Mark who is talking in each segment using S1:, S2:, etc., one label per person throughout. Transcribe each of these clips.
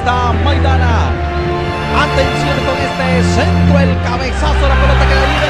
S1: está Maidana. Atención con este centro, el cabezazo, la pelota que le viene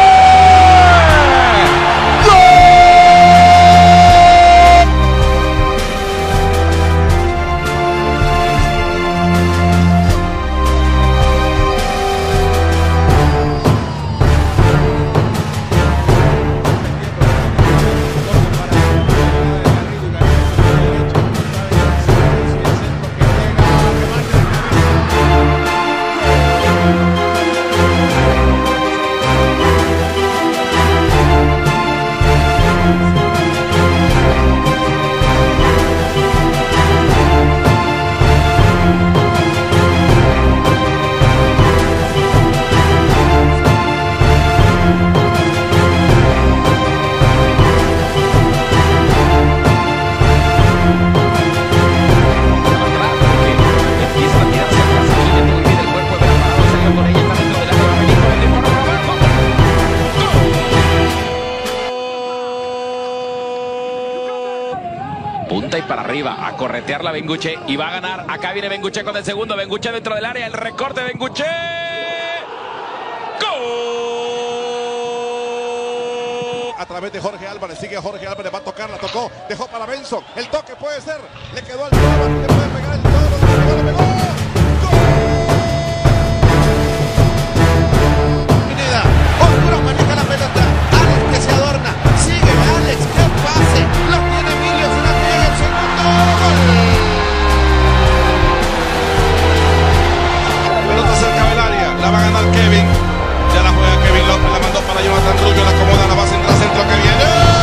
S1: punta y para arriba, a corretear la Bengoechea y va a ganar. Acá viene Bengoechea con el segundo, Bengoechea dentro del área, el recorte de Bengoechea. ¡Gol!
S2: A través de Jorge Álvarez, sigue Jorge Álvarez, va a tocar, la tocó, dejó para Benson, el toque puede ser, le quedó al toro, le puede pegar el toro, le pegó. Pineda, Honduras maneja la pelota, Alex que se adorna, sigue Alex, que pase, lo tiene Emilio, se la tiene el segundo, gol. La pelota cerca del área, la va a ganar Kevin, ya la juega Kevin López, la mandó para Jonathan Rullo, la acomoda, la va a centrar, centro que viene.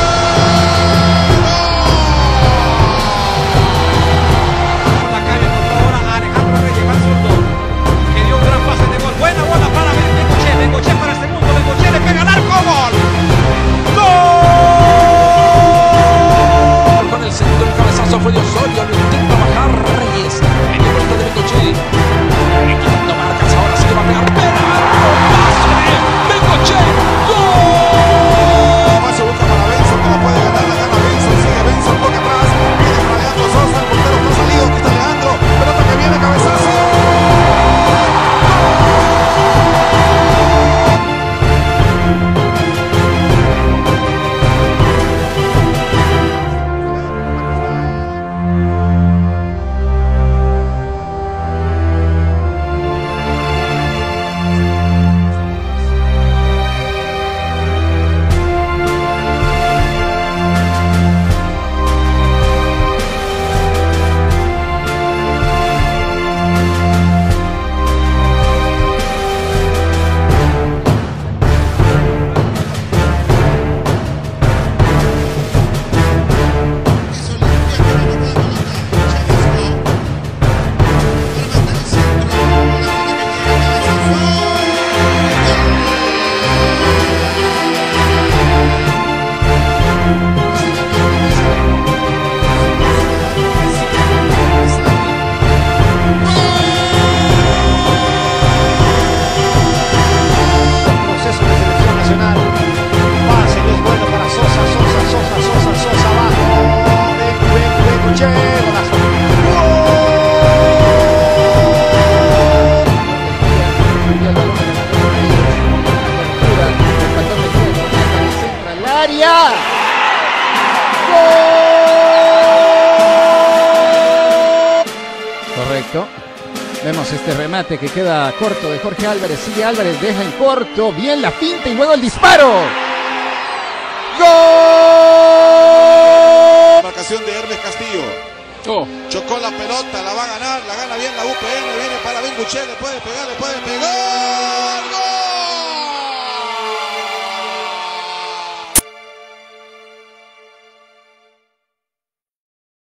S1: Fue de Osorio, lo intenta bajar Reyes. Media vuelta de Bengoechea. Quitando marcas, ahora sí que va a pegar. ¡Pase de Bengoechea! ¡Gol!
S2: Se busca para Benson, que la puede ganar, la gana Benson, sigue Benson, toca atrás. Viene para Leandro Sosa, el portero está salido, aquí está Leandro. Pelota que viene, cabezazo.
S3: Correcto. Vemos este remate que queda corto de Jorge Álvarez. Sigue Álvarez, deja en corto. Bien la finta y luego el disparo. ¡Gol!
S2: Marcación de Hermes Castillo. Chocó la pelota, la va a ganar, la gana bien la UPN. Viene para Bengoechea, le puede pegar, ¡gol!